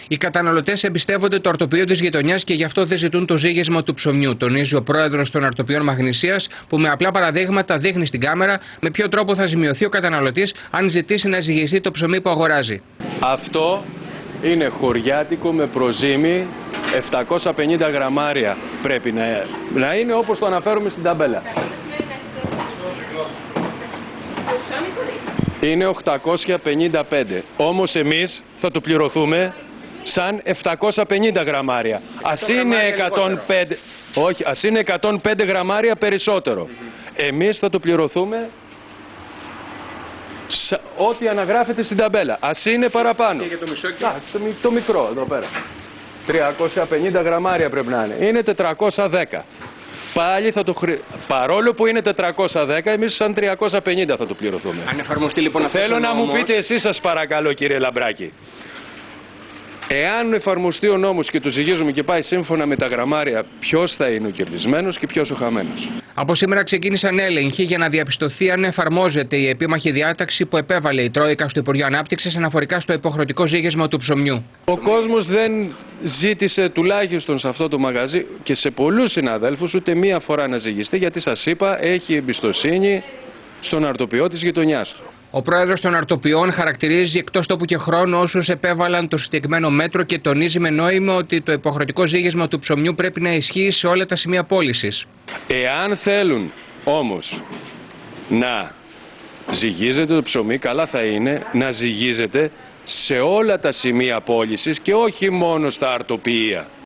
Οι καταναλωτές εμπιστεύονται το αρτοπείο της γειτονιάς και γι' αυτό δεν ζητούν το ζύγισμα του ψωμιού, τονίζει ο πρόεδρος των αρτοπείων Μαγνησίας, που με απλά παραδείγματα δείχνει στην κάμερα με ποιο τρόπο θα ζημιωθεί ο καταναλωτής αν ζητήσει να ζυγιστεί το ψωμί που αγοράζει. Αυτό είναι χωριάτικο με προζύμι 750 γραμμάρια. Πρέπει να είναι όπως το αναφέρουμε στην ταμπέλα. Είναι 855. Όμως εμείς θα το πληρωθούμε σαν 750 γραμμάρια. Ας είναι 105, όχι, ας είναι 105 γραμμάρια περισσότερο. Εμείς θα το πληρωθούμε ό,τι αναγράφεται στην ταμπέλα. Ας είναι παραπάνω. Και για το μισό το μικρό εδώ πέρα. 350 γραμμάρια πρέπει να είναι. Είναι 410. Πάλι θα το παρόλο που είναι 410, εμείς σαν 350 θα το πληρωθούμε. Αν εφαρμοστεί λοιπόν αυτό. Θέλω να μου πείτε εσείς, σας παρακαλώ, κύριε Λαμπράκη. Εάν εφαρμοστεί ο νόμος και το ζυγίζουμε και πάει σύμφωνα με τα γραμμάρια, ποιος θα είναι ο κερδισμένος και ποιος ο χαμένος? Από σήμερα ξεκίνησαν έλεγχοι για να διαπιστωθεί αν εφαρμόζεται η επίμαχη διάταξη που επέβαλε η Τρόικα στο Υπουργείο Ανάπτυξης αναφορικά στο υποχρεωτικό ζύγισμα του ψωμιού. Ο κόσμος δεν ζήτησε, τουλάχιστον σε αυτό το μαγαζί και σε πολλούς συναδέλφους, ούτε μία φορά να ζυγιστεί, γιατί σας είπα, έχει εμπιστοσύνη στον αρτοπιό της γειτονιάς. Ο πρόεδρος των αρτοπιών χαρακτηρίζει εκτός τόπου και χρόνου όσους επέβαλαν το συγκεκριμένο μέτρο και τονίζει με νόημα ότι το υποχρεωτικό ζύγισμα του ψωμιού πρέπει να ισχύει σε όλα τα σημεία πώλησης. Εάν θέλουν όμως να ζυγίζεται το ψωμί, καλά θα είναι να ζυγίζεται σε όλα τα σημεία πώλησης και όχι μόνο στα αρτοπία.